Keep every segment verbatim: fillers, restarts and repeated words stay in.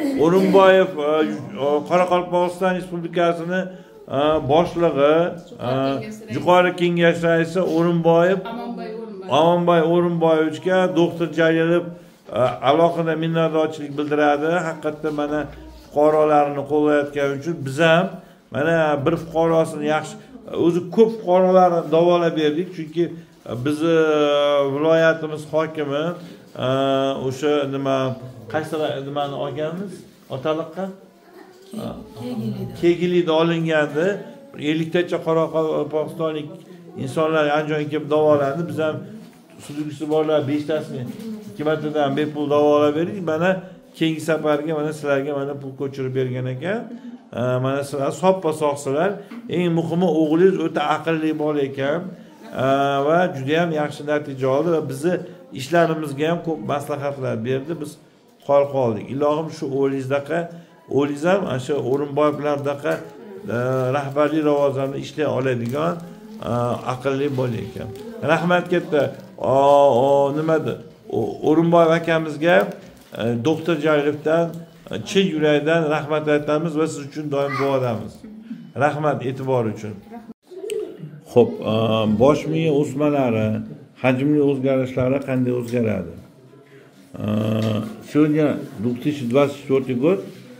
O'rinboyev Qoraqalpog'iston Respublikasini boshlig'i, Yuqori Kengash raisi O'rinboyev Amonboy O'rinboyevichga doktor Jalilov alohida minnatdorchilik bildiradi. Haqiqatdan mana fuqarolarni qo'llayotgani uchun biz ham mana bir fuqarosini yaxshi, o'zi ko'p fuqarolarni davolab berdik, chunki bizni viloyatimiz hokimi o'sha nima qaysi nimani olganmiz? Otaliqqa Kegilida olingandi. elliktacha qoraqalpog'istonlik insonlar Andijonga kelib davolandi. Biz ham sudgisi borlar beshtasini ikki martadan bepul davolab berdik. Mana keyingi safarga mana sizlarga mana pul ko'chirib bergan ekan. Mana sizlar soppa sog'silar. Eng muhimi o'g'lingiz o'ta aqlli bola ekan va juda ham yaxshi natija oldi va bizni ishlarimizga ham ko'p maslahatlar berdi. Biz qol qoldik. Ilohim shu o'g'lingizdaqa, o'g'lingiz ham o'sha O'rinboyevlardaqa rahbarlik lavozimida ishlay oladigan aqlli bola ekan. Rahmat katta. Nimada? O'rinboyev akamizga doktor Jalilovdan chin yurakdan rahmat aytamiz va siz uchun doim duodamiz. Rahmat e'tibor uchun. Xo'p, bosh miya o'smalari, hajmli o'zgarishlari qanday o'zgaradi? Сегодня две тысячи двадцать четвёртый год,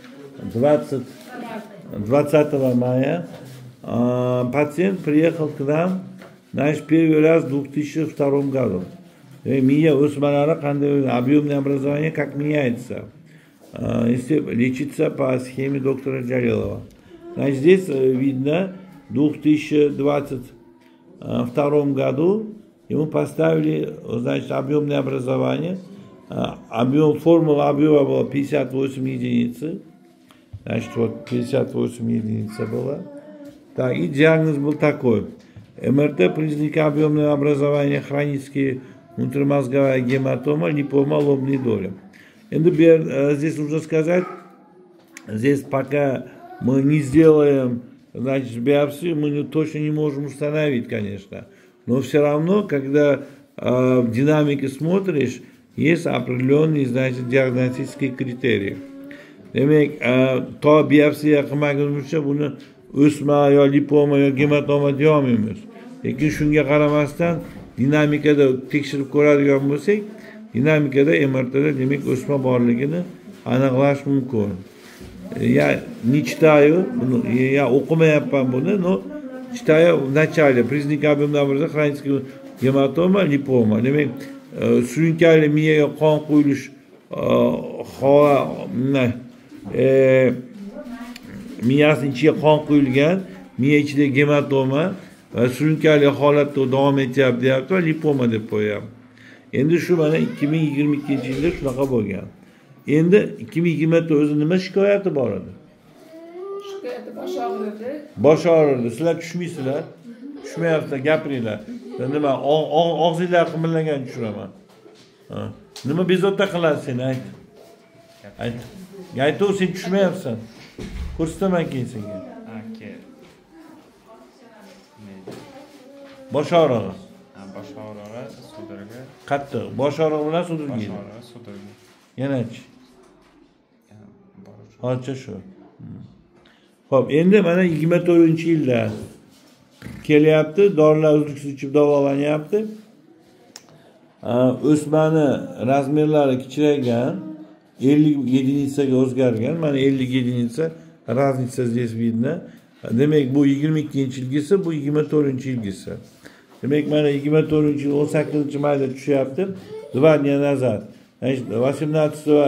двадцатого мая, пациент приехал к нам, значит, первый раз в две тысячи втором году. Мия o'smalari qanday, объемное образование как меняется. Если лечиться по схеме доктора Джалилова. Значит, здесь видно, в две тысячи двадцать втором году ему поставили, значит, объемное образование. Объем, формула объема была пятьдесят восемь единиц. Значит, вот пятьдесят восемь единиц была. Так, и диагноз был такой. МРТ, признаки объемного образования, хронические внутримозговая гематома, липома, лобные доли. Здесь нужно сказать, здесь пока мы не сделаем, значит, биопсию, мы точно не можем установить, конечно. Но все равно, когда э, в динамике смотришь, есть определенные, значит, диагностические критерии. Demek, to biopsiya qilmagunimizcha buni o'sma yo lipoma yo gematoma deyolmaymiz. Lekin shunga qaramasdan dinamikada tekshirib ko'radigan bo'lsak, dinamikada M R T'da demak o'sma borligini aniqlash mumkin. Я не читаю, я o'qimayapman buni, но читаю в начале признаки объемного образования, хроническая гематома, липома. Demek, surunkali miyaga qon quyilish miyasining ichiga qon quyilgan, miya ichida gematoma va surunkali holatda davom etyapti deyapti va lipoma deb qo'yapti. Endi shu mana ikki ming yigirma ikkinchi yilda shunaqa bo'lgan. Endi ikki ming yigirmada o'zi nima shikoyati bor edi? Shikoyati bosh og'ridi. Bosh og'ridi. Sizlar tushmaysizlar. Tushmayapsizlar, gapiringlar. Nima og'zinglar qimirlagan tushiraman. Nima bezovta qiladi seni, ayt. Ayt. Aytov, sen tushmayapsan. Ko'rsataman keyin senga. Aka. Bosh og'rig'i. Ha, bosh og'rig'i, sudragi. Qattiq. Bosh og'rig'i bilan sudragi. Bosh og'rig'i, sudragi. Yana-chi. Hozircha shu. Xo'p, endi mana yigirma to'rtinchi yilda kelyapti, dorilar uzluksiz ichib davolanyapti. O'smani razmerlari kichaygan, ellik единицаga o'zgargan. Mana ellik единица, разница здесь видно. Demak, bu yigirma ikkinchi yilgisi, bu yigirma to'rtinchi yilgisi. Demak, mana yigirma to'rtinchi yil o'n sakkizinchi mayda tushyapti. Два дня назад. Значит, восемнадцатого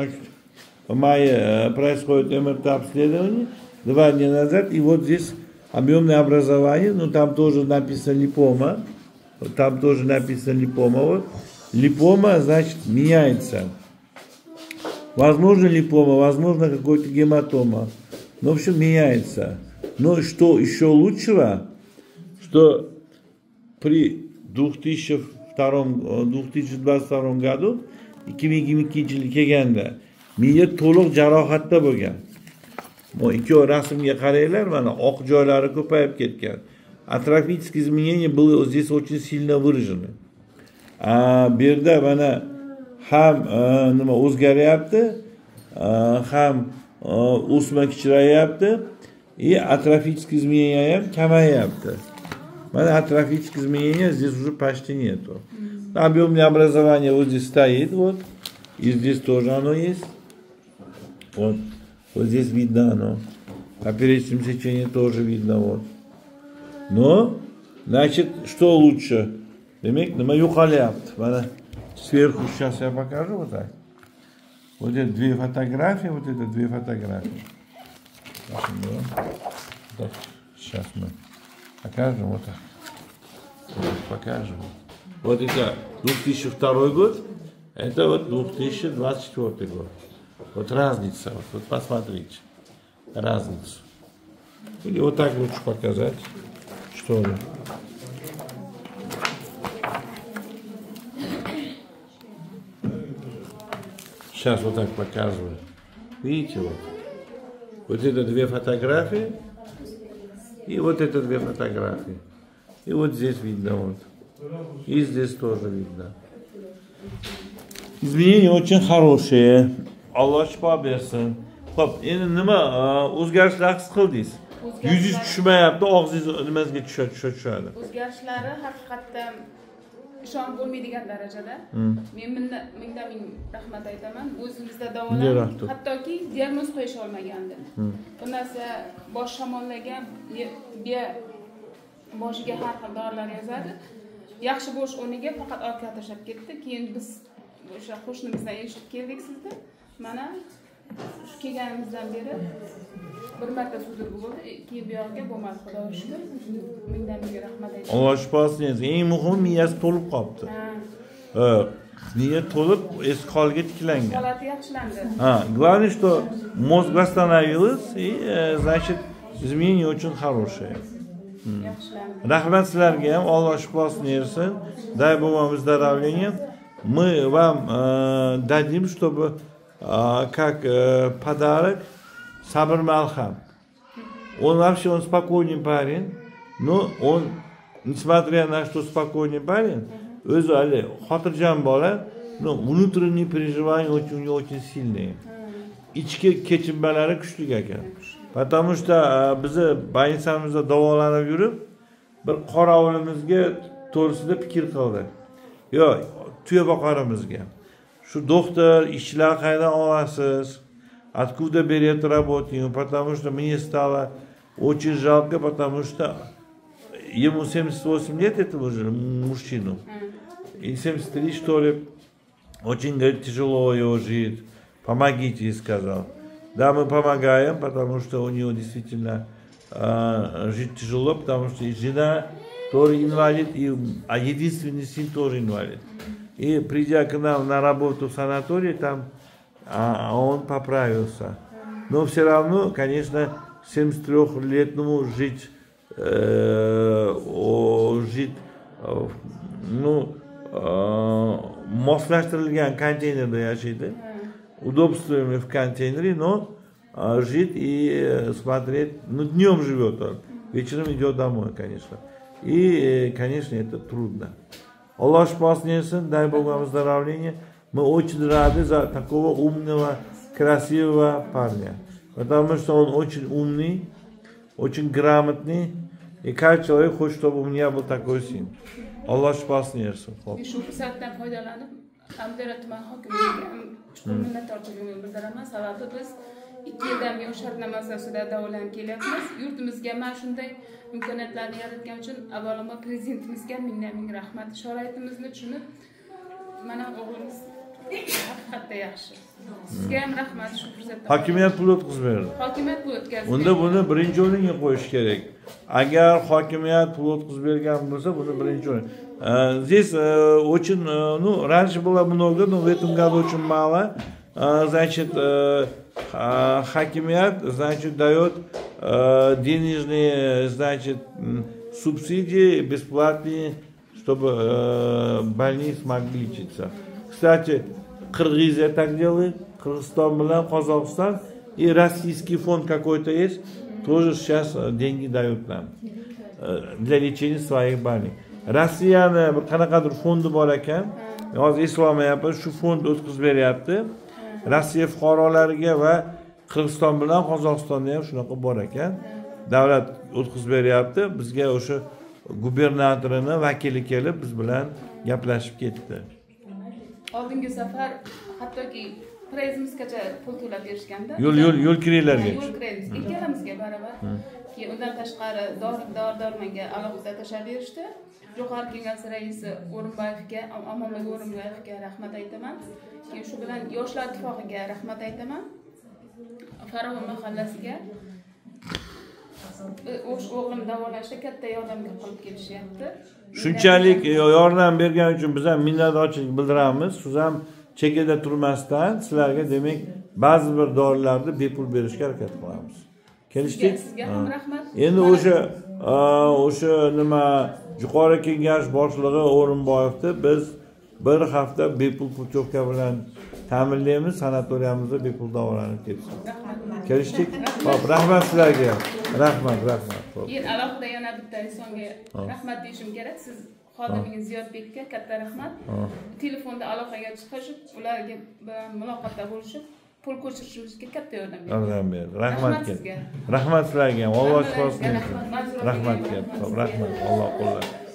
мая происходит эм эр тэ обследование. Два дня назад. И вот здесь объемное образование. Ну, там тоже написано липома. Там тоже написано липома. Вот. Липома, значит, меняется. Возможно липома, возможно какой-то гематома. Ну, в общем, меняется. Но что еще лучшего, что при две тысячи двадцать втором году ikki ming yigirma ikkinchi yil kelganda miya to'liq jarohatda bo'lgan. Bu ikki rasmga qaranglar, mana oq joylari ko'payib ketgan. Атрофические изменения было здесь очень сильно выражены. А bu yerda mana ham nima o'zgaryapti, ham o'sma kichrayapti, и атрофическое изменение ham kamayapti. Mana атрофическое изменение здесь уже почти нету. Объемное образование вот здесь стоит, вот, и здесь тоже оно есть. Вот, вот здесь видно оно. Поперечном сечении тоже видно, вот. Но, значит, что лучше? Демек, нема юқаляпты. Mana сверху сейчас я покажу вот так. Вот это две фотографии, вот это две фотографии. Так, сейчас мы покажем вот так. Вот покажем. Вот это две тысячи второй год, это вот две тысячи двадцать четвёртый год. Вот разница, вот, вот посмотрите, разницу. Или вот так лучше показать, что ли. Сейчас вот так показываю. Видите, вот. Вот это две фотографии, и вот это две фотографии. И вот здесь видно, вот. И здесь тоже видно. Изменения очень хорошие. Alloh shifo bersin. Xo'p, endi nima o'zgarishlar his qildingiz? Yuzingiz tushmayapti, og'zingiz nimasiga tushadi, tushadi. O'zgarishlari haqiqatdan ishonib bo'lmaydigan darajada. Men mingdan ming rahmat aytaman. O'zimizda davolanib, hattoki diagnoz qo'yish olmagandim. Bu narsa bosh shamollagan, biya boshiga har xil dorilar yozadi. Yaxshi bo'lish o'rniga faqat orqaga tashlab ketdi. Keyin biz o'sha qo'shnimizdan eshitib keldik sizni. Mana shu kelganimizdan beri bir marta sudurgi bo'ldi, keyin bu yoqqa bo'lmadi, Xudoga shukr. Mingdan ming rahmat aytaman. Alloh shifosini bersin. Eng muhimi miyasi to'lib qolibdi. Ha. Miya to'lib eski holiga tiklangan. Holati yaxshilandi. Ha, главное, что мозг восстановилась и, значит, изменения очень хорошие. Rahmat sizlarga ham, Alloh shifosini bersin. Дай Бог вам выздоровления. Мы вам э, дадим, чтобы э, как э, подарок Сабр Малхам. Он вообще, он спокойный парень, но он, несмотря на что спокойный парень, o'zi hali xotirjam bola, но внутренние переживания очень, у него очень сильные. Ichki kechinmalari kuchli ekan. Потому что bizni больницамizda davolanib yurib, bir qoravulimizga to'g'risida fikr qildi. Yo, tuya boqarimizga. Shu doktor, ishchilar qayerdan olasiz? Откуда берете работу? Потому что мне стало очень жалко, потому что ему семьдесят восемь лет, этому же мужчину. И семьдесят три, что ли, очень, говорит, тяжело его жить. Помогите, сказал. Да, мы помогаем, потому что у него действительно э, жить тяжело, потому что и жена тоже инвалид, и, а единственный сын тоже инвалид. И придя к нам на работу в санаторий, там а, он поправился. Но все равно, конечно, семидесятитрёхлетнему жить, э, о, жить э, ну, э, moslashtirilgan konteynerda yashaydi. Удобствами в контейнере, но а, жить и э, смотреть, ну, днем живет он, вечером идет домой, конечно. И, э, конечно, это трудно. Аллах шифосini bersin, дай Бог вам выздоровления. Мы очень рады за такого умного, красивого парня. Потому что он очень умный, очень грамотный. И каждый человек хочет, чтобы у меня был такой сын. Аллах шифосini bersin. Amdara tuman hokimligiga chuqur minnatdorchiligimni bildiraman. Sababi biz ikki yildan buyon shartnoma asosida davolanib kelyapmiz. Yurtimizga mana shunday imkoniyatlarni yaratgan uchun avvalambor prezidentimizga mingdan ming rahmat. Sharoitimizni tushunib, mana o'g'limiz haqiqatda yaxshi. Sizga ham rahmat shu fursatda. Hokimiyat pul o'tkazib berdi. Hokimiyat pul o'tkazdi. Unda buni birinchi o'ringa qo'yish kerak. Agar hokimiyat pul o'tkazib bergan bo'lsa, buni birinchi o'rin. Здесь э, очень, э, ну, раньше было много, но в этом году очень мало. Э, значит, э, э, хакимият, значит, дает э, денежные, значит, субсидии бесплатные, чтобы э, больные смогли лечиться. Кстати, Кыргызия так делает, Кыргызстан, Казахстан и российский фонд какой-то есть, тоже сейчас деньги дают нам э, для лечения своих больных. Rossiyani bir qanaqadir fondi bor ekan. Hozir eslolmayapman, shu fond o'tkazib beryapti. Rossiya fuqarolariga va Qirg'iziston bilan Qozog'istonda ham shunaqa bor ekan. Davlat o'tkazib beryapti. Bizga o'sha gubernatorining vakili kelib biz bilan gaplashib ketdi. Oldingi safar hattoki prezimizgacha pul to'lab berishganda. Yo'l yo'l yo'l kiraylarga. Yo'l kiraymiz. Ikkalamizga baravar. Keyin undan tashqari dori-dormonga alohida tashlab berishdi. Jo'qorg'i Kengash raisi O'rinboyevga, Omonbek O'rinboyevga rahmat aytaman. Keyin shu bilan Yoshlar ittifoqiga rahmat aytaman. Farg'ona mahallasiga o'sh o'g'lim davolashda katta yordamga qilib kelishyapti. Shunchalik yordam bergani uchun biz ham minnatdorchilik bildiramiz. Siz ham chekada turmasdan sizlarga demak ba'zi bir dorilarni bepul berishga harakat qilamiz. Kelishdik? Sizga ham rahmat. Endi o'sha o'sha nima Yuqori Kengash boshlig'i O'rinboyevni biz bir hafta bepul putyovka bilan ta'minlaymiz, sanatoriyamizda bepul davolanib ketsin. Kelishdik? Xo'p, rahmat sizlarga. Rahmat, rahmat. Keyin alohida yana bitta insonga rahmat deyishim kerak. Siz xodimingiz Ziyodbekka katta rahmat. Telefonda aloqaga chiqishib, ularga muloqotda bo'lishib, pul ko'chirishimizga katta yordam berdi. Yordam berdi. Rahmat sizga. Rahmat sizlarga. Alloh shifo bersin. Rahmat. Rahmat. Alloh qo'llar.